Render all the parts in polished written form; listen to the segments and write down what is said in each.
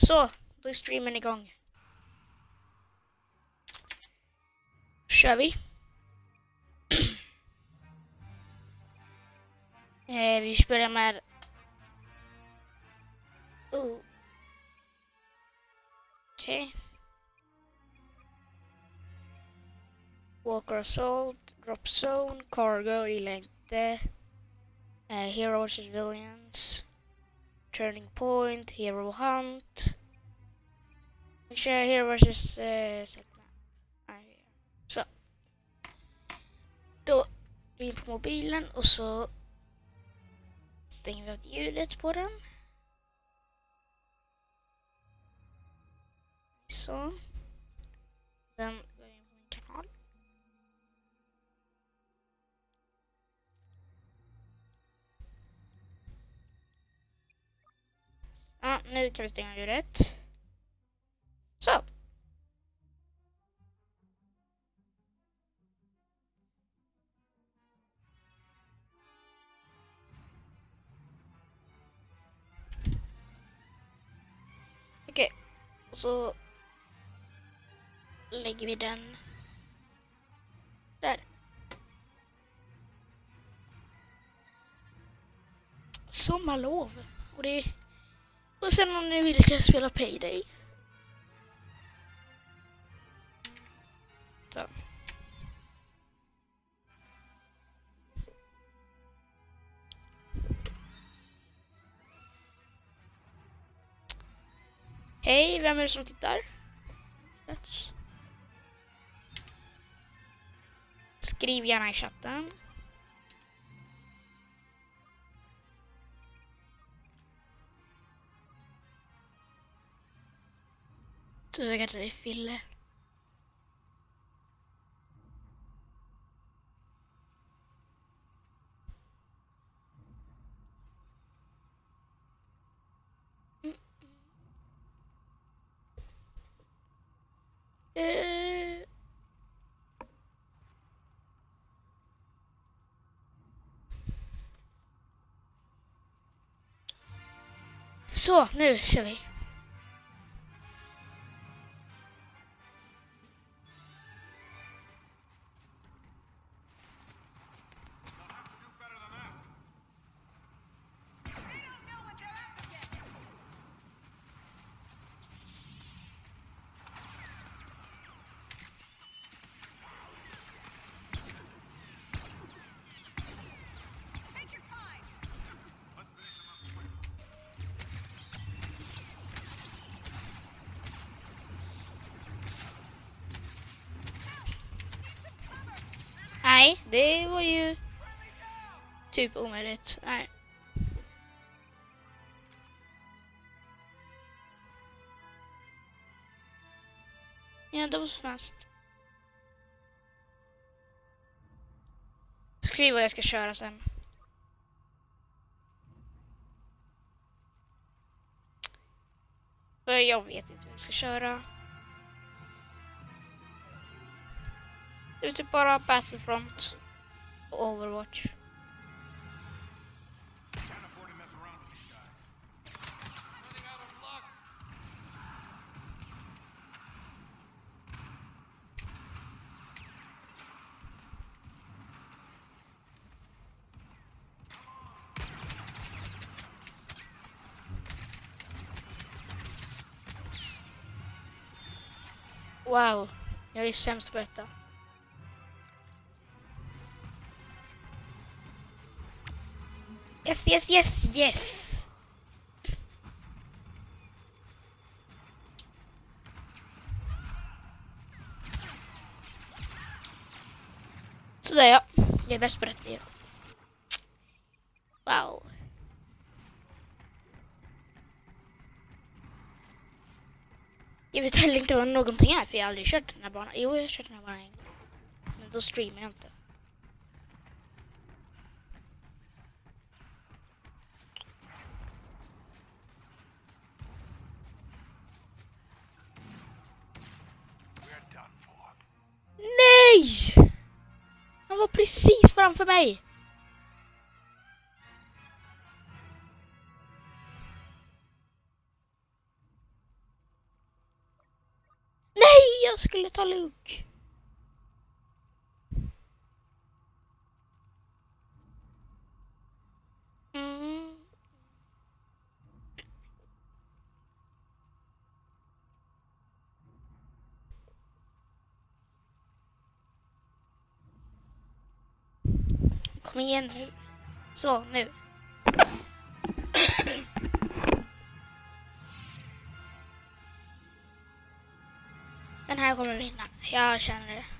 Så, då är streamen igång. Kör vi. Vi börjar med... Okej. Walker Assault, Drop Zone, Cargo, gillar inte. Hero vs Villains, Turning Point, Hero Hunt. Vi kör Hero vs så. Då är vi in på mobilen och så stänger vi av ljudet på den. Så. Sen går vi in på min kanal. Ja, nu kan vi stänga ljudet. Så. Okej. Och så lägger vi den där. Sommarlov. Och det... Och sen om ni vill kan jag spela Payday. Så. Hej, vem är det som tittar? Skriv gärna i chatten. Så jag kanske är Fille. Så, nu kör vi. Nej, det var ju typ omöjligt. Nej. Ja, det var fast. Skriv vad jag ska köra sen. För jag vet inte vad jag ska köra. Det är typ bara Battlefront och Overwatch. Wow, jag är sämst på detta. Yes, yes, yes, yes. Sådär ja, jag är bäst på detta. Wow. Jag vet heller inte vad någonting är för jag har aldrig kört den här banan. Jo, jag har kört den här banan en gång. Men då streamar jag inte. Nej! Han var precis framför mig. jag skulle ta Luke. Mm. Kom igen nu. Så, nu. Den här kommer vinna. Jag känner det.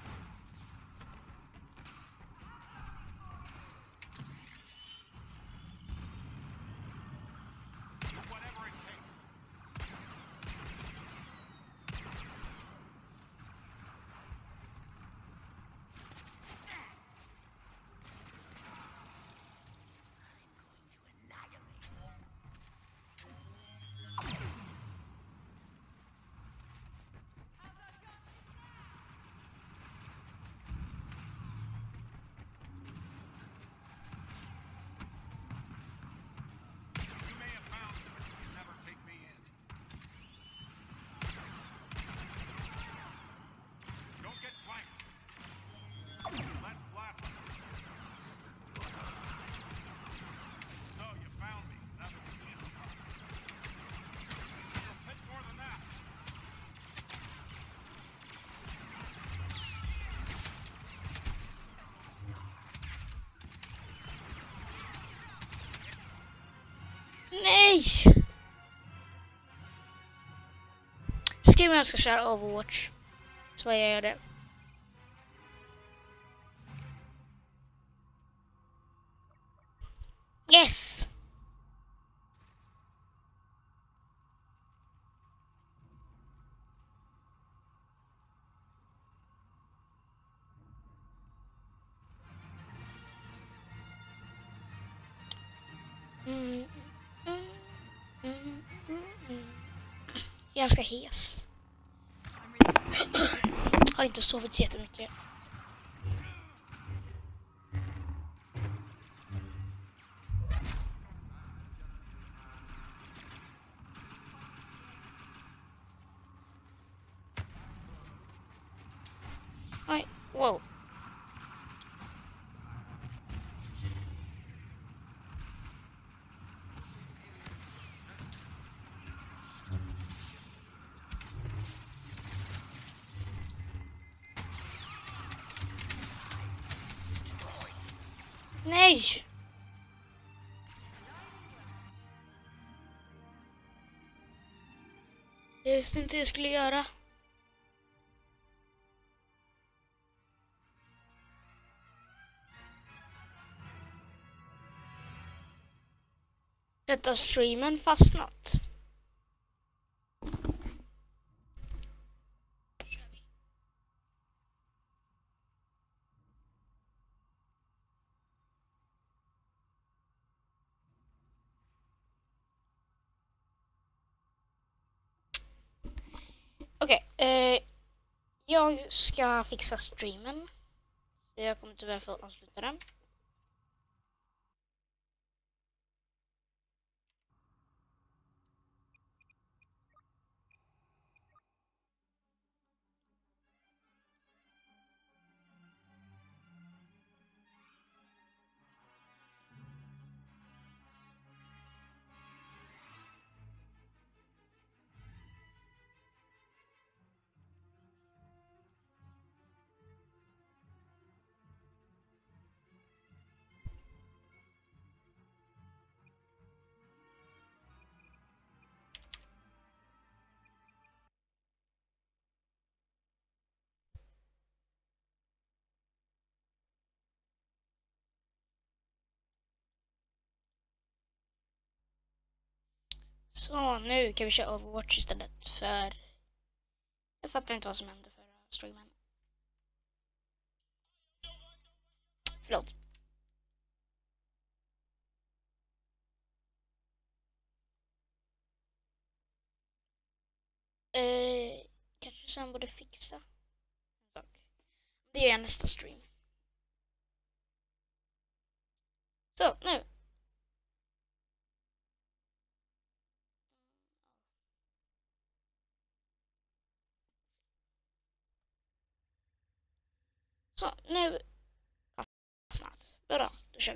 Nej! Skriv om jag ska köra Overwatch. Så jag gör det. Yes! Jag ska hes. Har inte sovit jättemycket. Oj, wow. Nej! Jag visste inte hur jag skulle göra. Detta streamen fastnat. Okej, jag ska fixa streamen. Jag kommer tyvärr få avsluta den. Så nu kan vi köra Overwatch istället för... Jag fattar inte vad som hände för streamen. Förlåt. Kanske sen borde fixa en sak. Det gör jag nästa stream. Så, nu. Så, nu fastnat. Bra, då kör vi.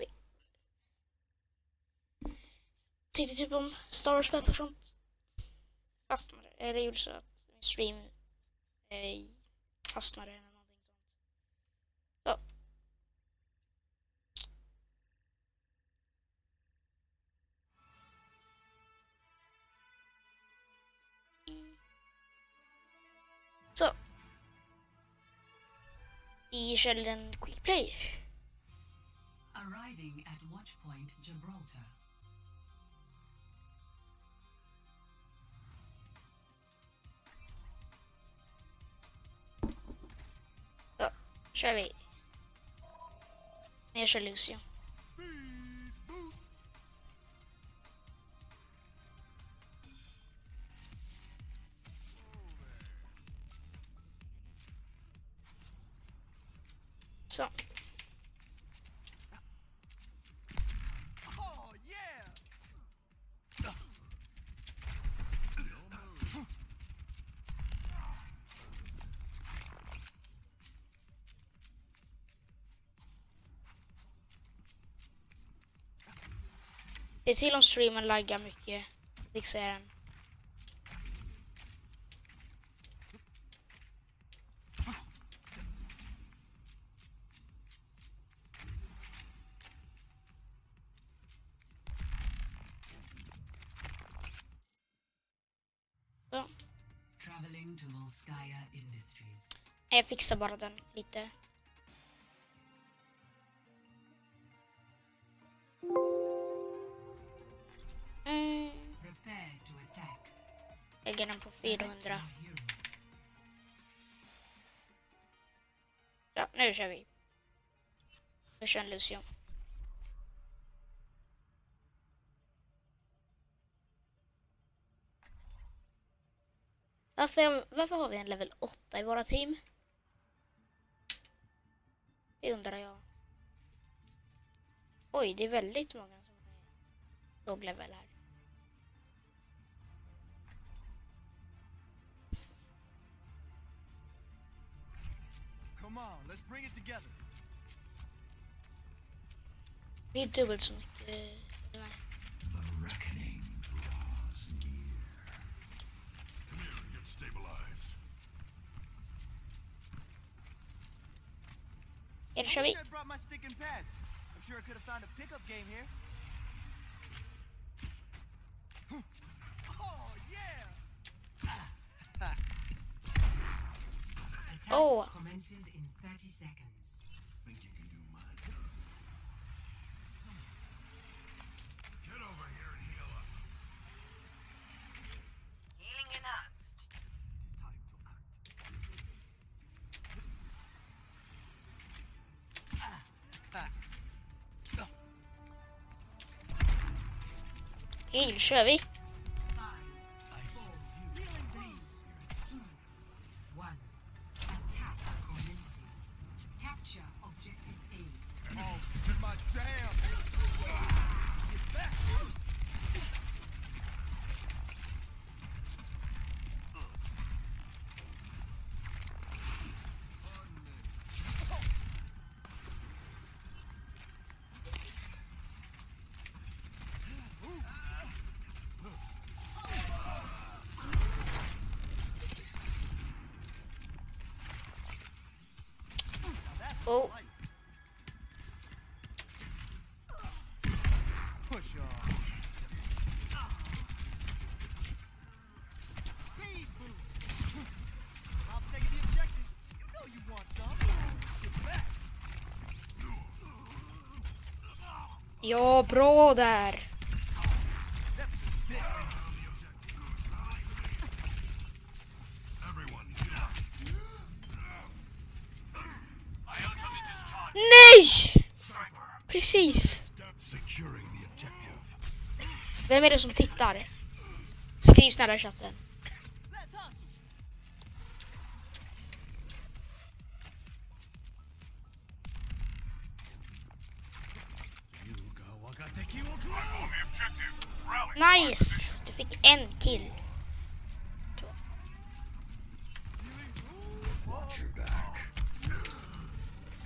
Tänkte typ om Star Wars Battlefront fastnade. Eller gjorde så att min stream fastnade eller någonting sånt. Så. Så. Vi kör en quick play. Arriving at Watchpoint Gibraltar. Så, kör vi. Jag kör Lucio. Så. Det är till om streamen laggar mycket. Fixar jag den. Så. Traveling to Volskaya Industries. Jag fixar bara den lite. Prepare to attack. Lägger den på 400. Ja, nu kör vi. Nu kör Lucio. Varför har vi en level 8 i våra team? Det undrar jag. Oj, det är väldigt många som är låg level här. Come on, let's bring it together. Vi är dubbelt så mycket. The reckoning draws near. Come here and get stabilized. Ja, då kör vi. I brought my stick and pass. I'm sure I could have found a pickup game here. Oh yeah! Attack Oh. commences in 30 seconds. Think you can do mine? Get over here and heal up. Healing enough. Time to act. Hej, kör vi. 5, 4, 3, 2, 1. Attack commencing. Capture objective A. Oh, to my damn! Get back! Oh, Push on. Speed boost. I'm taking the objective. You know you want some. Get back. ja, bra där. Everyone, get up. Nej! Precis. Securing the objective. Vem är det som tittar? Skriv snälla i chatten. Let's hustle. Nice! Du fick en kill. Watch your back.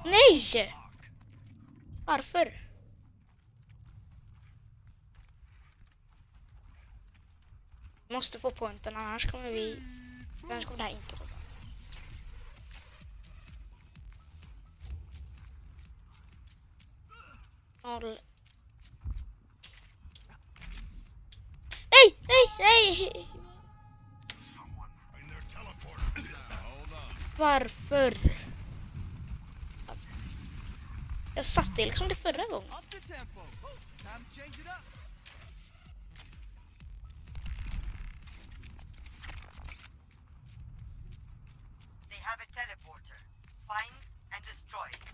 Nej! Varför? Vi måste få pointen, annars kommer det här inte gå bra. Noll. Nej, nej, nej! Bring their teleporter. Varför? Jag satte liksom det förra gången. Up the tempo. Time to change it up. They have a teleporter. Find and destroy it.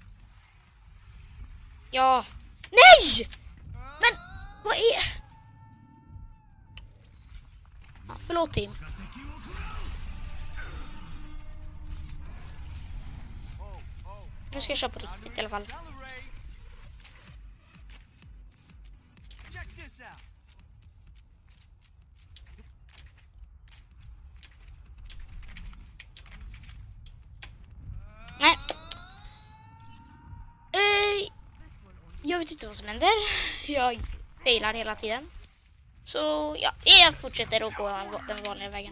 Ja. Nej! Men vad är... Ja, förlåt Tim. Nu ska jag köra på riktigt i alla fall. Accelerate. Check this out. Nej. Jag vet inte vad som händer. Jag failar hela tiden. Så ja, jag fortsätter att gå den vanliga vägen.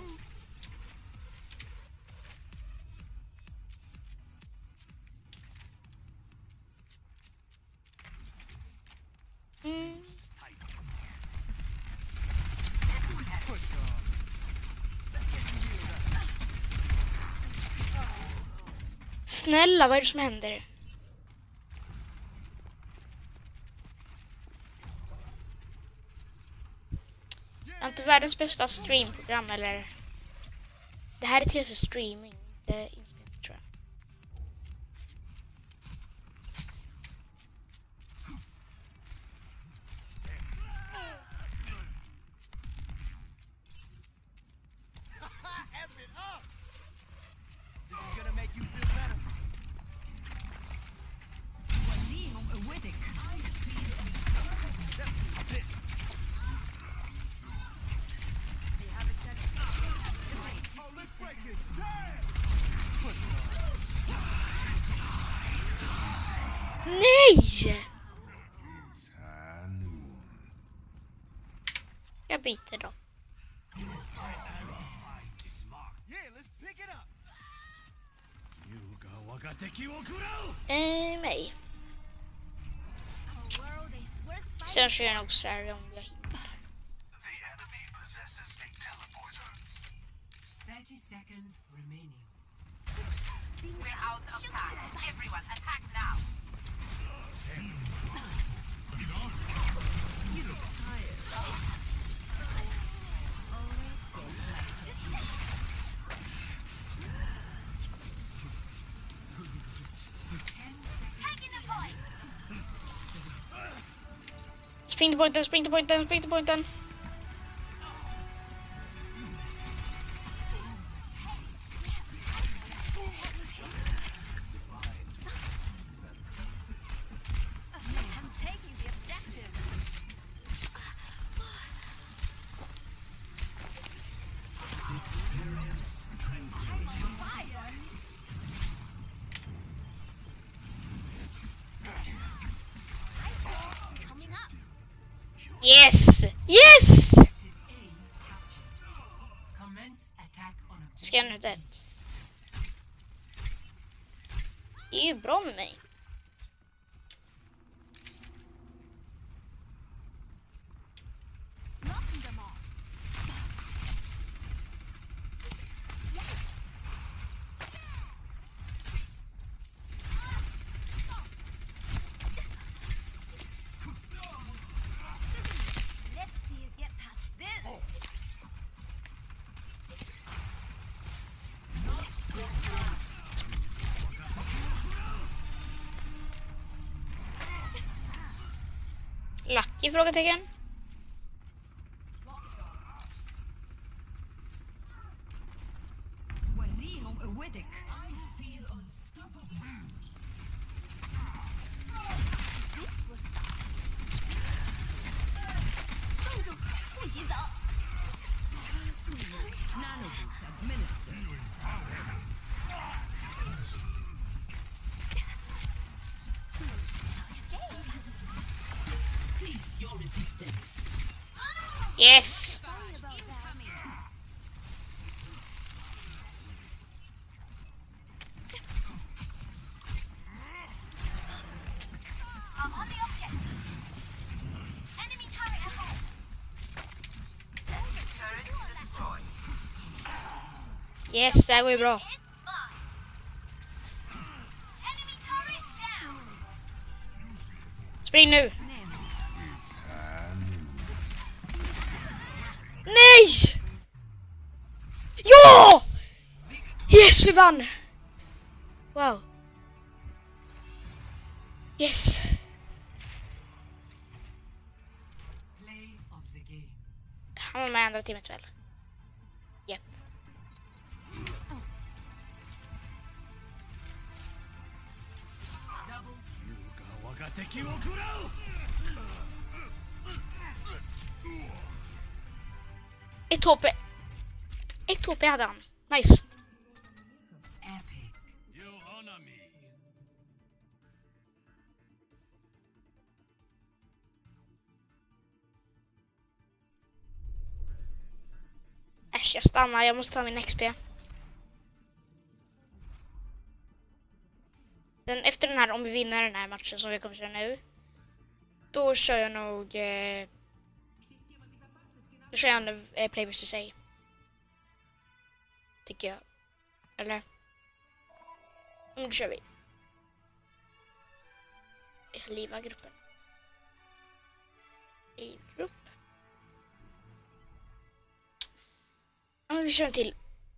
Snälla, vad är det som händer? Jag har inte världens bästa streamprogram eller... Det här är till för streaming, inte inspelning tror jag. F it up. This is gonna make you feel better. Oh, let's break this. Damn. Nej! Jag byter då. Yeah, let's pick it up. Nej. Sen kör jag nog Sarah om jag hinner. The enemy possesses a teleporter. 30 seconds remaining. We're out of time. Everyone, attack now. Spring till pointen, spring till pointen, spring till pointen. Yes! Yes! Commence attack on objective. Ska jag nu det? Det är ju bra med mig. Lucky frågetecken. Yes! I'm on the objective. Enemy turret ahead. Enemy turret destroyed. Yes, det här går ju bra. It's mine. Enemy turret down. Spring nu! Nej! Ja! Yes, vi vann! Wow. Yes. Play of the game. Han var med i andra teamet väl? Japp. Ett HP. Ett HP hade han. Nice. Epic. Äsch, jag stannar. Jag måste ta min XP. Sen efter den här, om vi vinner den här matchen som vi kommer köra nu, då kör jag nog då kör jag en play vs say. Tycker jag. Eller? Då kör vi. Liva gruppen. I grupp. Ja, vi kör en till.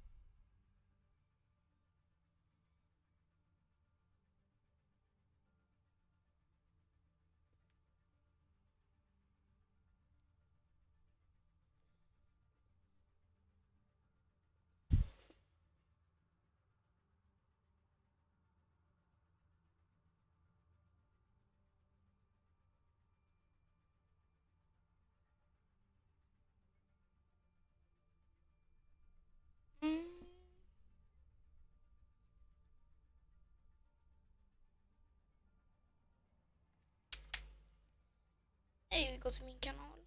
Nej, vi går till min kanal.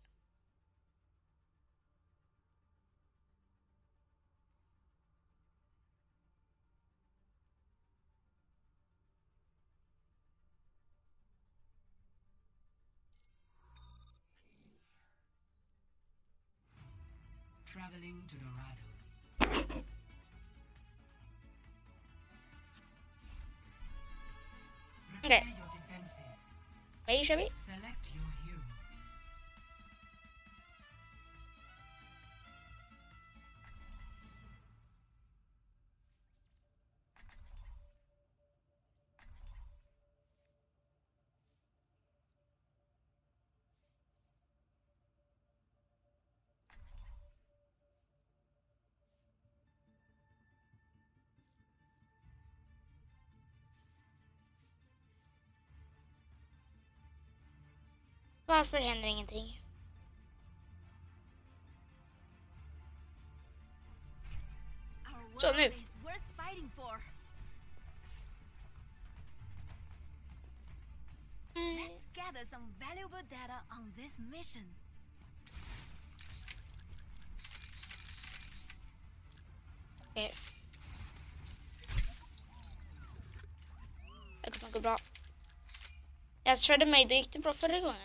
Traveling to Dorado. Okay. Prepare your defenses. Okej, kör vi. Select your hero. Varför händer ingenting? Så nu. Let's gather some valuable data on this mission. Okej. Det kommer gå bra. Jag körde mig, då gick det bra förra gången.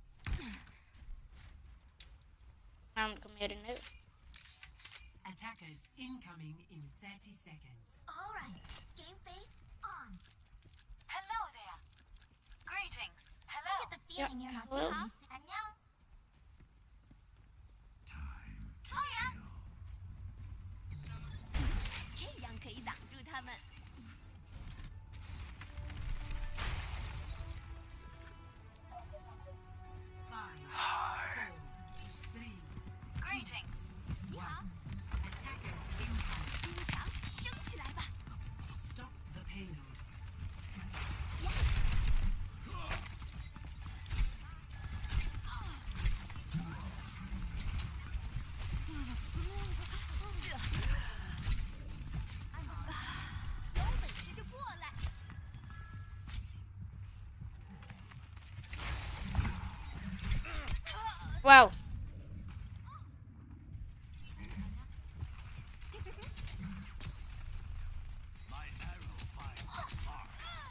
Han kommer göra det nu. Attackers incoming in 30 seconds. All right, game face on. Hello there. Greetings. I Hello. get the feeling you're not hello. house. And now, Time to oh yeah, kill. 这样可以挡住他们。 5, 4, 3, Greetings. 你好， attackers incoming. 冰墙升起来吧。 Stop the payload. Wow. My arrow finds its mark.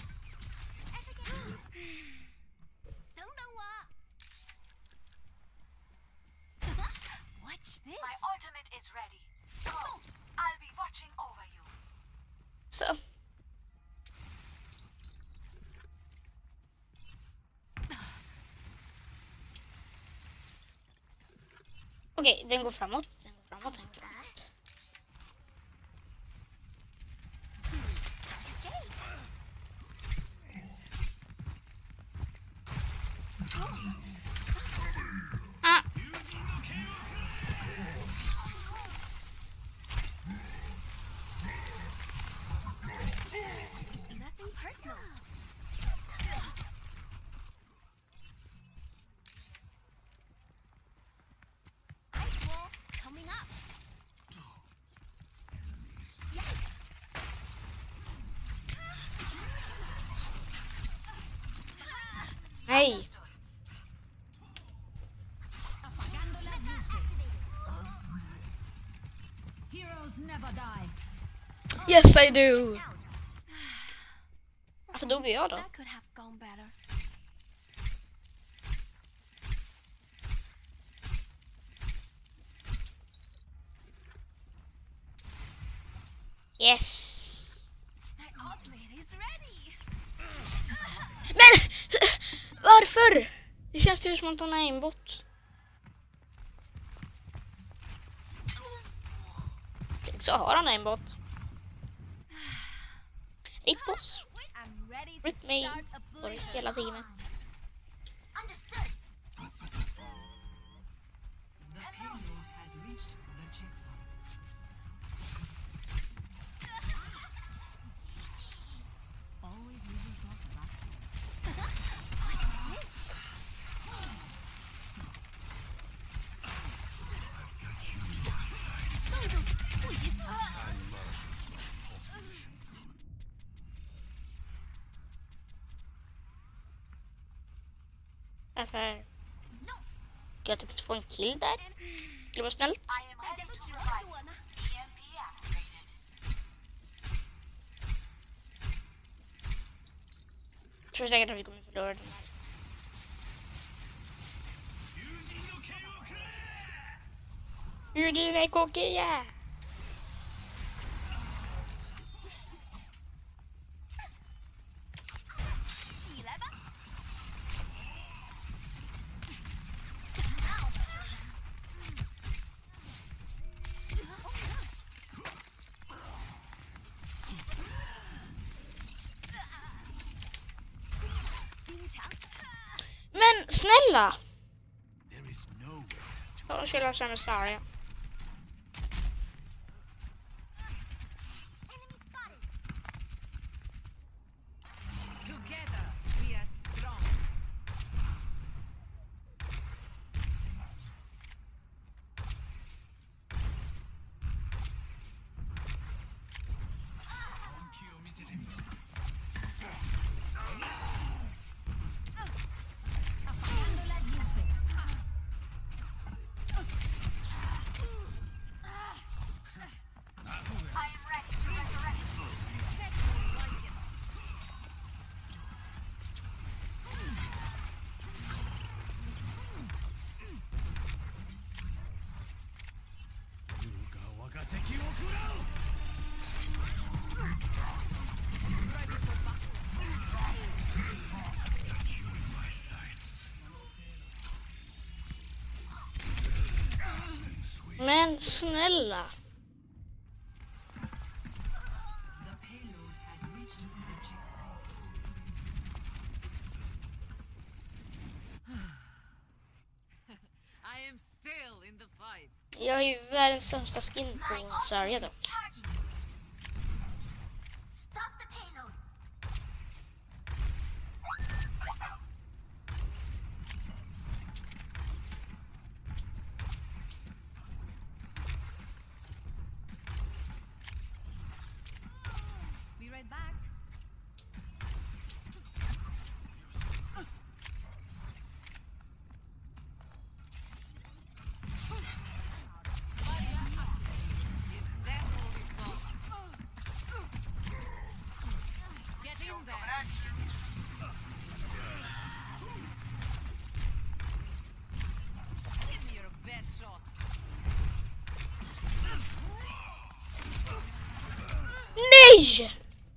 等等我。Watch this. My ultimate is ready. Go. I'll be watching over you. Så. Okej, den går framåt. Den går framåt. Den går framåt. Ah. Nothing personal. Ice wall coming up. Nej. Apagando las luces. Heroes never die. Yes I do. Varför dog jag då? That could have gone better. Yes. My ultimate is ready. Men varför? Det känns ju som att hon är inbott. Så har han en bot. Rip oss. I'm ready to Rip me. start a Och blizzard. hela teamet. Understood. The payload has reached the checkpoint. Always moving forward, right? I've got you in my sights. Varför? Kan jag typ inte få en kill där? Det var snällt. I am ready to fight. EMP activated. Jag tror säkert att vi kommer förlora den här. Eugene är kokiga! Men snälla! There is nowhere to Jag spelar som en Saria. Together we are strong. Apagando las luces. I am ready to resurrect. got you in my sights. Men snälla! The payload has reached the checkpoint. I am still in the fight. Jag har ju världens sämsta skin på Saria dock. Charging. Stop the payload. Be right back. Nej!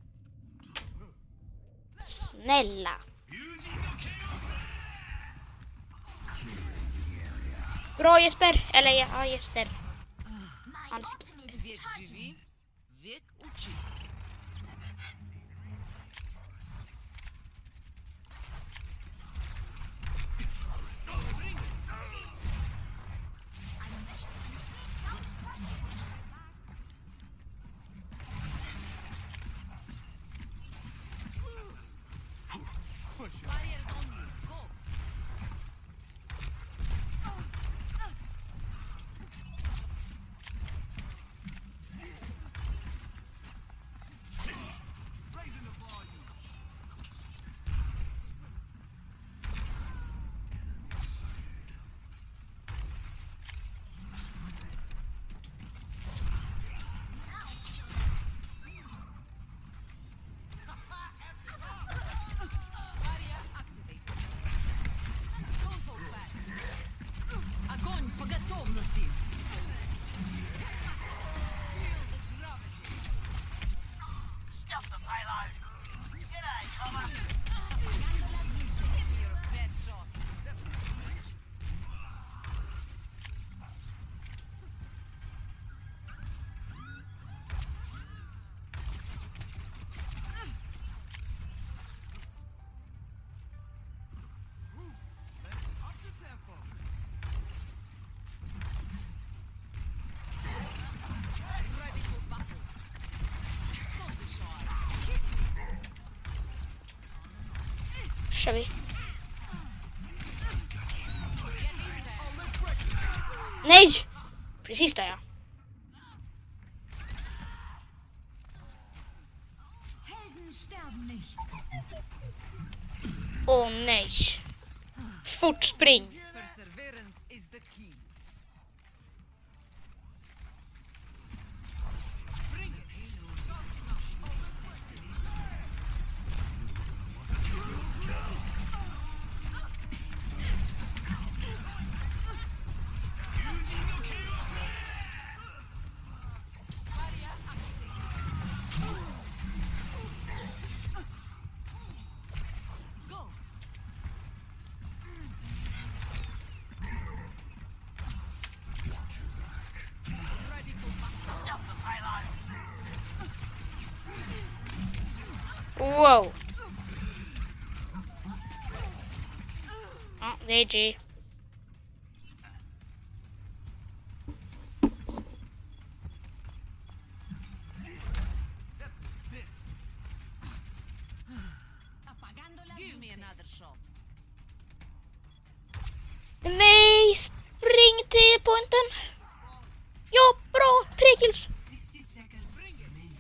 Snälla. Bra Jesper. Eller ja, Jesper. My ultimate is Wiek charging. żywi, wiek uczy. Barriers on you. Go. Raising the volume. Barrier activated. Don't hold back. Огонь по готовности. Stop the payload! G'day, Cobber! Your best shot. Up the tempo. Ready for battle. Don't be shy. Kör vi. Nej! Precis där ja. Helden sterben nicht. Åh nej. Fort spring. Perseverance is the key. Bring it. Barrier activated. Go. Ready for battle. Stop the payload! Wow. Ja, det är G. Apagando las Give me luces. another shot. Nej, spring till pointen. Ja, bra. 3 kills. 60 seconds remaining.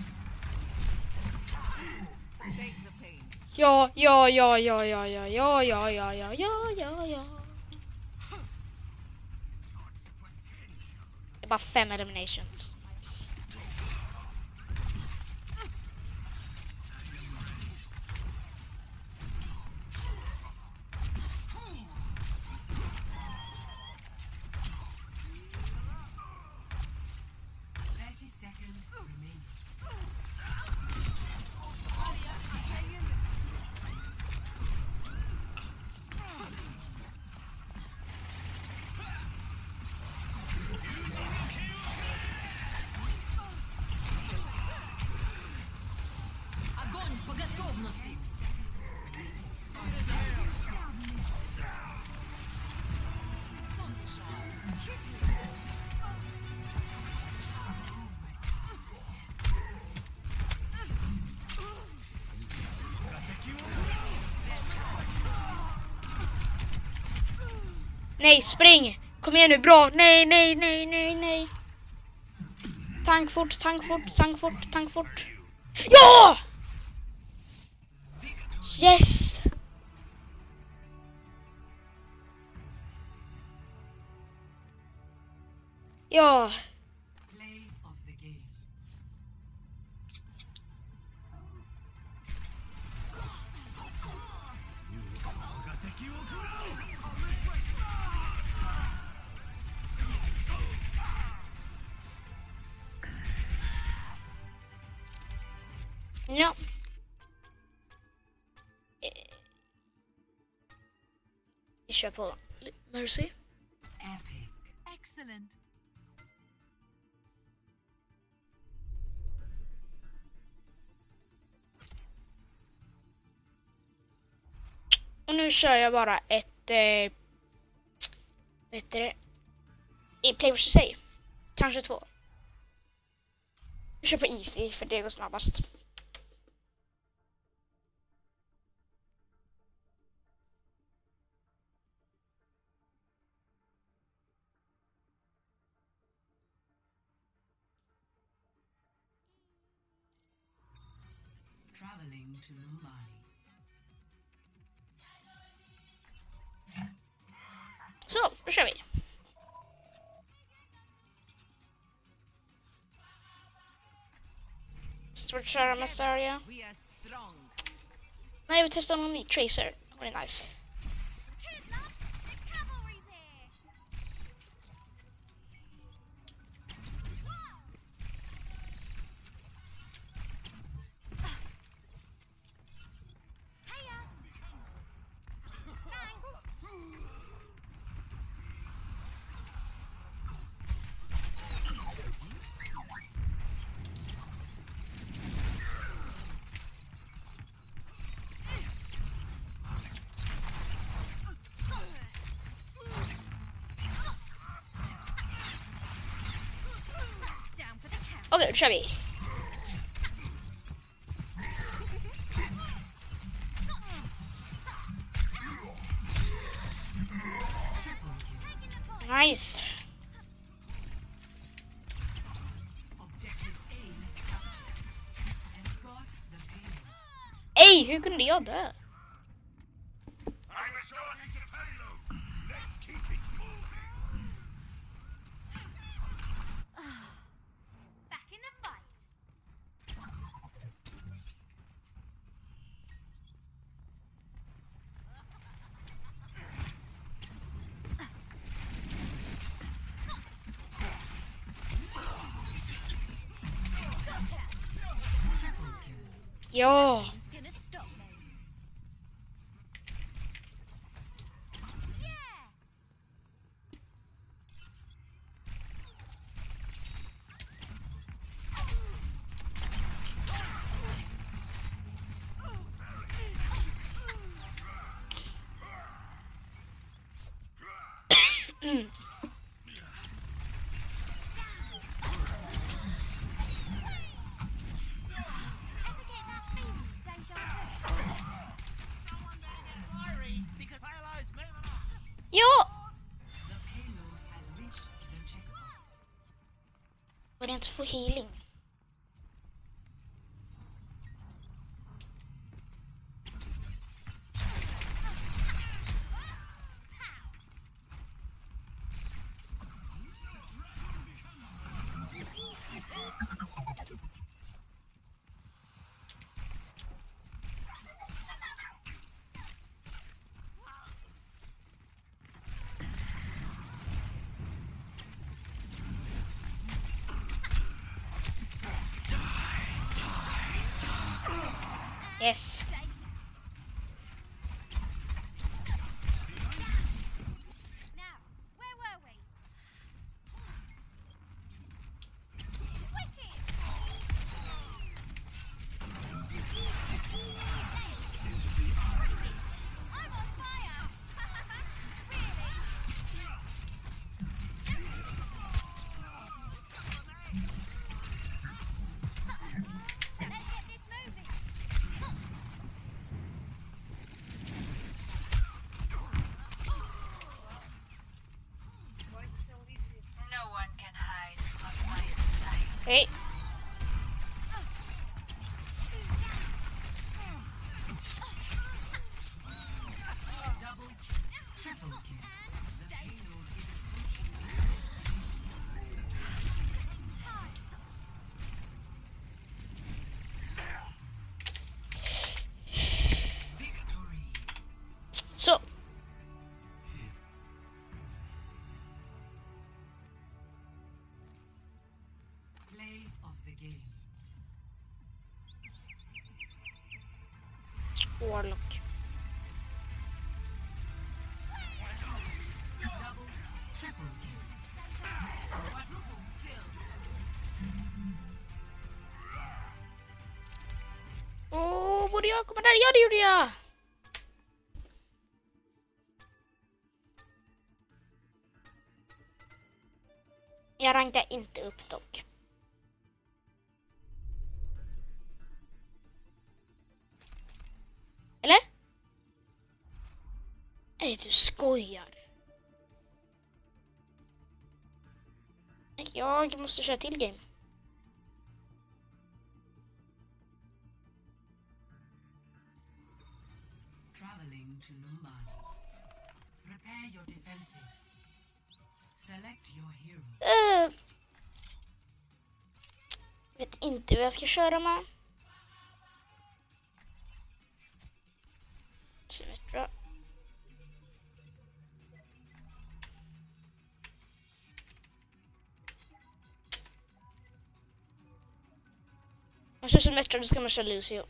Take the pain. Ja. Det är bara 5 eliminations. Nice. Seconds remaining. Огонь по готовности. Nej, spring! Kom igen nu, bra! Nej! Tank fort! Ja! Yes! Ja, Play of the game. No. Vi kör på Mercy. Epic. Excellent. Och nu kör jag bara ett... vad heter det? I Play vs. Say. Kanske 2. Jag kör på Easy för det går snabbast. Traveling to Mumbai. Så, då kör vi. Stort köra med Saria. We are strong. Nej, vi testar någon ny Tracer. Det är nice. Cheers, love. The cavalry's here. Hiya. Thanks. Down for the count. Okej, då kör vi. Nice. Objective A captured. Escort the payload. Ej, hur kunde jag dö? I'm starting the payload. Let's keep it moving. Back in the fight. Ja. It's gonna stop me. Yeah. Ever get that feeling, deja vu? Because payload's moving on. Ja. The payload has reached the checkpoint. Var det inte få healing? Yes. Now, where were we? Wicked! I'm on fire! Really? Let's get this moving! No one can hide from my sight. Okej. Double, triple kill. The payload is approaching its destination. Victory. Så. Play of the game. Warlock. Double, triple kill. Quadruple kill. Borde jag komma där? Ja, det gjorde jag! Jag rankar inte upp dock. Eller? Nej, du skojar. Jag måste köra till game. Traveling to Mumbai. Prepare your defenses. Select your hero. Vet inte vad jag ska köra med. Symmetra. Man kör Symmetra, då ska man köra Lucio.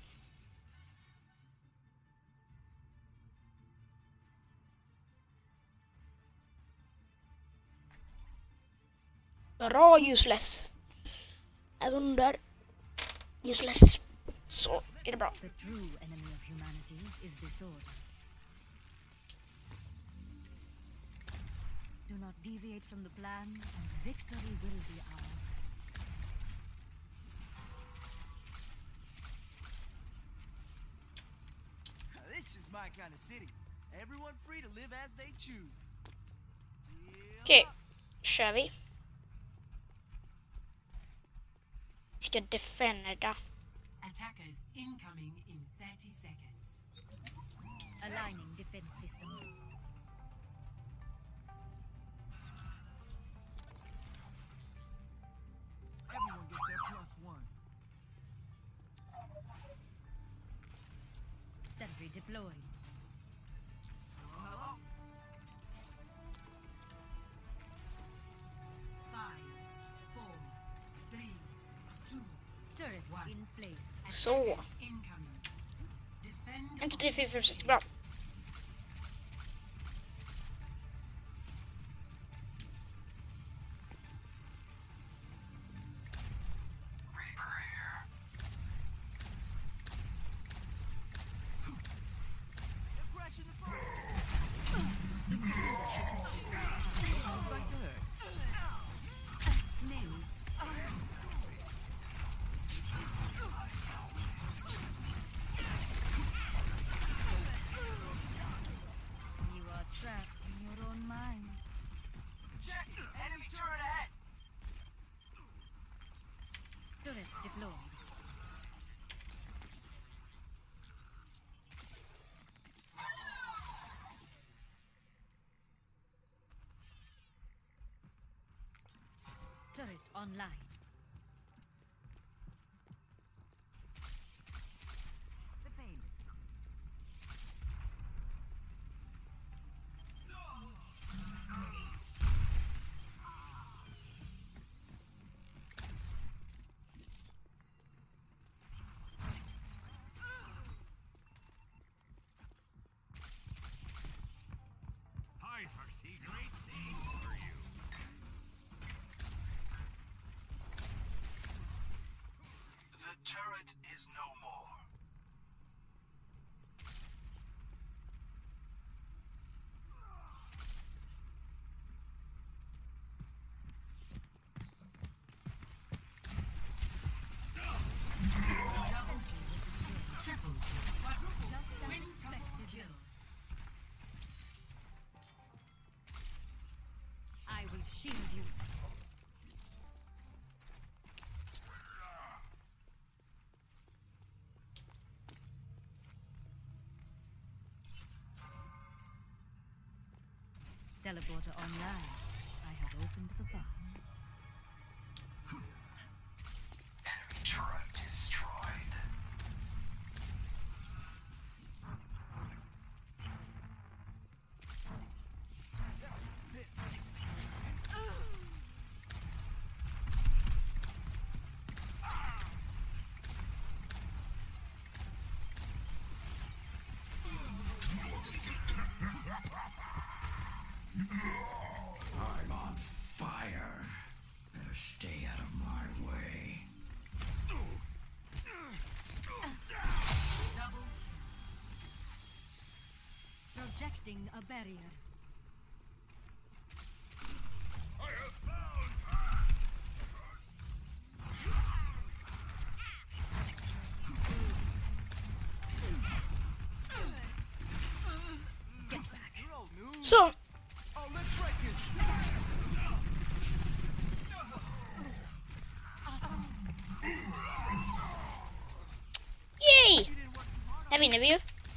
Bra useless. Även där useless så är det bra. The true enemy of humanity is disorder. Do not deviate from the plan, and victory will be ours. Now, this is my kind of city. Everyone free to live as they choose. Okej, kör vi. Vi ska defenda. Attackers incoming in 30 seconds. Aligning defense system. Everyone gets their +1. Sentry deployed. Hello? 5, 4, 3, 2, Turret One. in place. Så. incoming. Defend. 1, 2, 3, 4, 5, 6, bra. Reaper here. They're crashing the phone. Right there. You are trapped in your own mind. Check! Enemy turret ahead! Turret deployed. Turret online. The pain. I foresee great things for you. The turret is no more. Triple. Quadruple. Quintuple kill. I will shield you. Teleporter online. I have opened the path. Enemy turret destroyed. Planting a barrier. I have found. You're old news. Så, Oh, let's wreck it. yay! You didn't work too hard on Här vinner vi ju.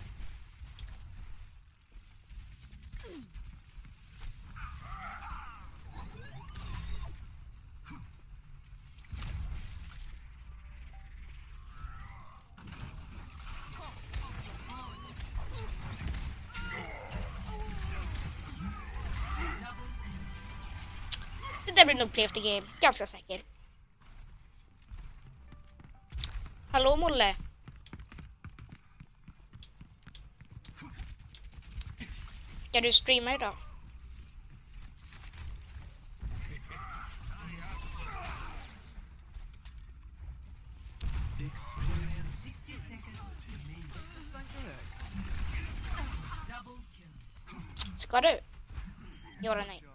Det där blir nog play of the game, ganska säker. Hallå Molle. Ska du streama idag? Experience. 60 seconds remaining. Double kill. Ska du? Ja eller nej?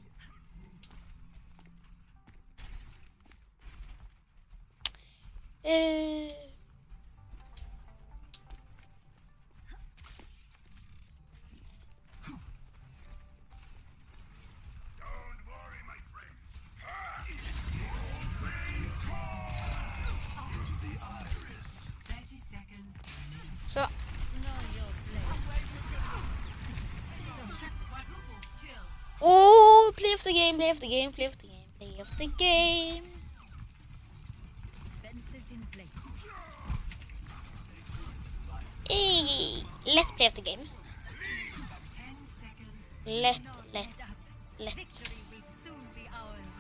Don't worry, my friend. To the iris. 30 seconds remaining. Så, Know your place. Quadruple kill. oh, play of the game, play of the game, play of the game, play of the game. Fences in place. Let's play of the game. 10 seconds. Lätt, Not lätt, let up. lätt. Victory will soon be ours.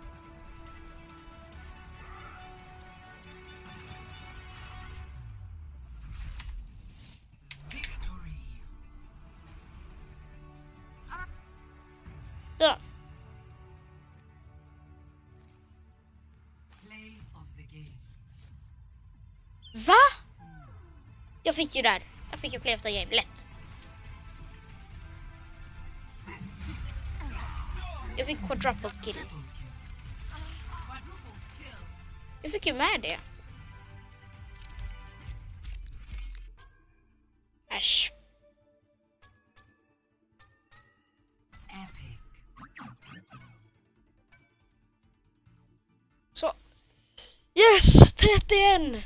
Victory. Så, Play of the game. va? Jag fick ju där. Jag fick ju play of the game, lätt. Jag fick quadruple kill. Triple kill. Quadruple kill. Jag fick ju med det. Äsch. Epic. Så. Yes! 31!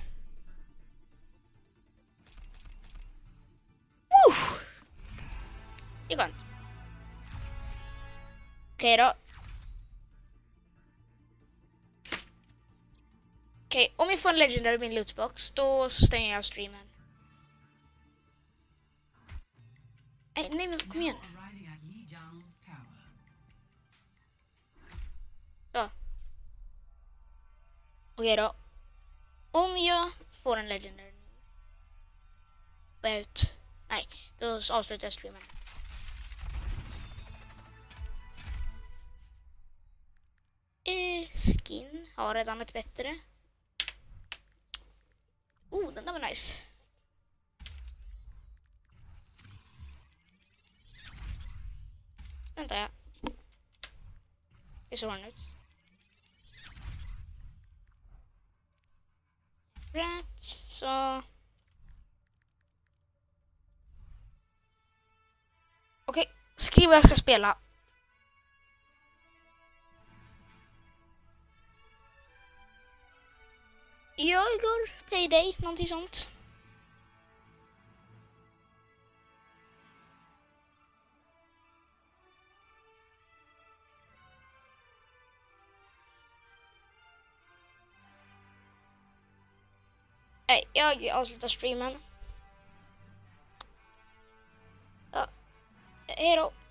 Woo! Det är skönt. Okej då. Okej, om jag får en legendary i min lootbox, då så stänger jag streamen. Nej men kom igen. Now arriving at Lijiang Tower. Så. Okej då. Om jag får en legendary nu. Går jag ut. Nej, då avslutar jag streamen. Skin har redan ett bättre. Den där var nice. Vänta jag. Hur såg den ut? Rätt, så. Okej, skriv vad jag ska spela. Jag går Payday, någonting sånt. Nej, jag avslutar streamen. Ja, hej då.